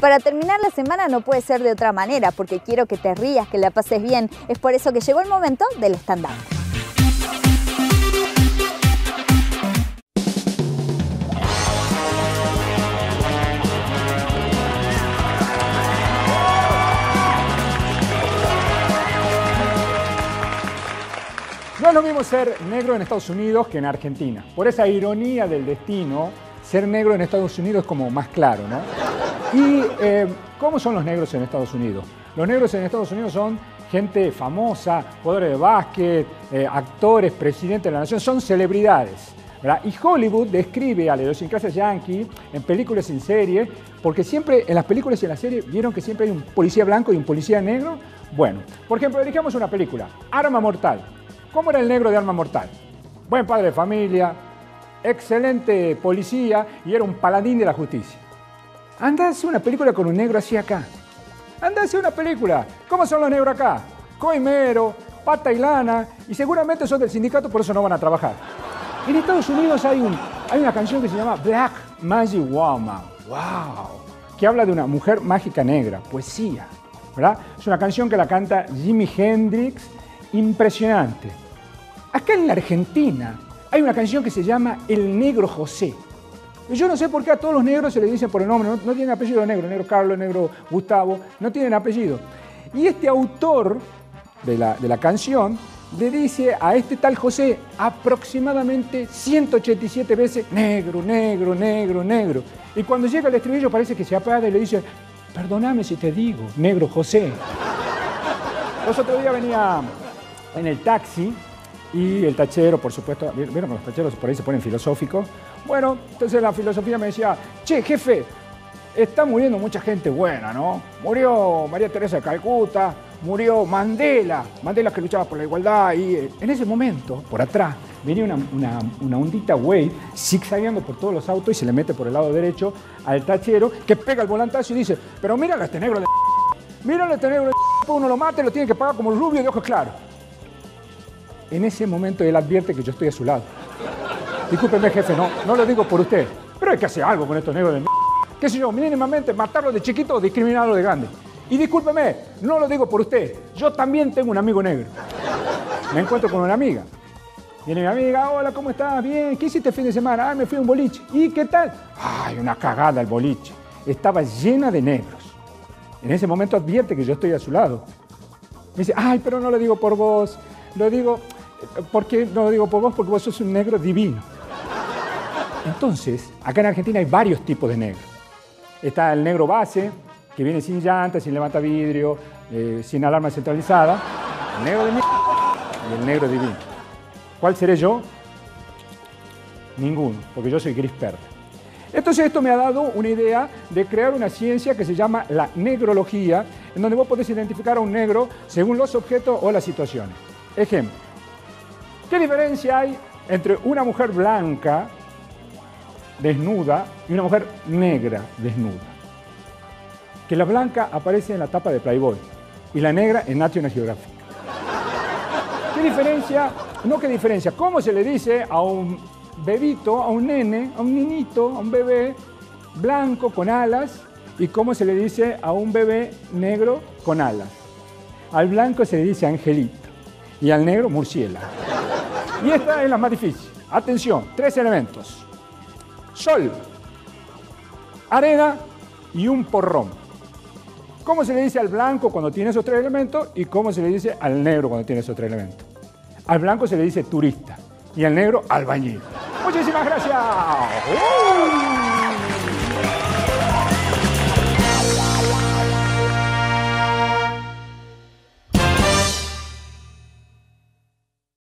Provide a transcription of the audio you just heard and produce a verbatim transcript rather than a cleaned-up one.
para terminar la semana no puede ser de otra manera, porque quiero que te rías, que la pases bien. Es por eso que llegó el momento del stand-up. No es lo mismo ser negro en Estados Unidos que en Argentina. Por esa ironía del destino, ser negro en Estados Unidos es como más claro, ¿no? Y, eh, ¿cómo son los negros en Estados Unidos? Los negros en Estados Unidos son gente famosa, jugadores de básquet, eh, actores, presidentes de la nación, son celebridades, ¿verdad? Y Hollywood describe a la idiosincrasia yankee en películas y en series, porque siempre en las películas y en las series vieron que siempre hay un policía blanco y un policía negro. Bueno, por ejemplo, elijamos una película, Arma Mortal. ¿Cómo era el negro de Arma Mortal? Buen padre de familia, excelente policía y era un paladín de la justicia. Anda a hacer una película con un negro así acá. Anda a hacer una película. ¿Cómo son los negros acá? Coimero, pata y lana, y seguramente son del sindicato, por eso no van a trabajar. En Estados Unidos hay, un, hay una canción que se llama Black Magic Woman. ¡Wow! Que habla de una mujer mágica negra, poesía, ¿verdad? Es una canción que la canta Jimi Hendrix, impresionante. Acá en la Argentina hay una canción que se llama El Negro José. Yo no sé por qué a todos los negros se les dicen por el nombre, no, no tienen apellido negro, negro Carlos, negro Gustavo, no tienen apellido. Y este autor de la, de la canción le dice a este tal José aproximadamente ciento ochenta y siete veces negro, negro, negro, negro. Y cuando llega el estribillo parece que se apaga y le dice, perdóname si te digo, negro José. Los otros días venía en el taxi y el tachero, por supuesto, vieron que los tacheros por ahí se ponen filosóficos. Bueno, entonces la filosofía me decía, che, jefe, está muriendo mucha gente buena, ¿no? Murió María Teresa de Calcuta, murió Mandela, Mandela que luchaba por la igualdad, y eh, en ese momento, por atrás, venía una, una, una ondita Wave zigzagueando por todos los autos y se le mete por el lado derecho al tachero, que pega el volantazo y dice, pero mírale a este negro de mírale a este negro de uno lo mata y lo tiene que pagar como rubio de ojos claros. En ese momento él advierte que yo estoy a su lado. Discúlpeme, jefe, no, no lo digo por usted, pero hay que hacer algo con estos negros de m***. ¿Qué sé yo? Mínimamente matarlo de chiquito o discriminarlo de grande. Y discúlpeme, no lo digo por usted, yo también tengo un amigo negro. Me encuentro con una amiga. Viene mi amiga, hola, ¿cómo estás? Bien, ¿qué hiciste el fin de semana? Ah, me fui a un boliche. ¿Y qué tal? Ay, una cagada el boliche. Estaba llena de negros. En ese momento advierte que yo estoy a su lado. Me dice, ay, pero no lo digo por vos, lo digo... ¿Por qué no lo digo por vos? Porque vos sos un negro divino. Entonces, acá en Argentina hay varios tipos de negros. Está el negro base, que viene sin llantas, sin levanta vidrio, eh, sin alarma centralizada. El negro de mierda y el negro divino. ¿Cuál seré yo? Ninguno, porque yo soy gris perla. Entonces esto me ha dado una idea de crear una ciencia que se llama la negrología, en donde vos podés identificar a un negro según los objetos o las situaciones. Ejemplo. ¿Qué diferencia hay entre una mujer blanca, desnuda, y una mujer negra, desnuda? Que la blanca aparece en la tapa de Playboy y la negra en National Geographic. ¿Qué diferencia? No, ¿qué diferencia? ¿Cómo se le dice a un bebito, a un nene, a un niñito, a un bebé blanco con alas? ¿Y cómo se le dice a un bebé negro con alas? Al blanco se le dice angelito y al negro murciélago. Y esta es la más difícil. Atención, tres elementos. Sol, arena y un porrón. ¿Cómo se le dice al blanco cuando tiene esos tres elementos? ¿Y cómo se le dice al negro cuando tiene esos tres elementos? Al blanco se le dice turista y al negro albañil. Muchísimas gracias. ¡Uh!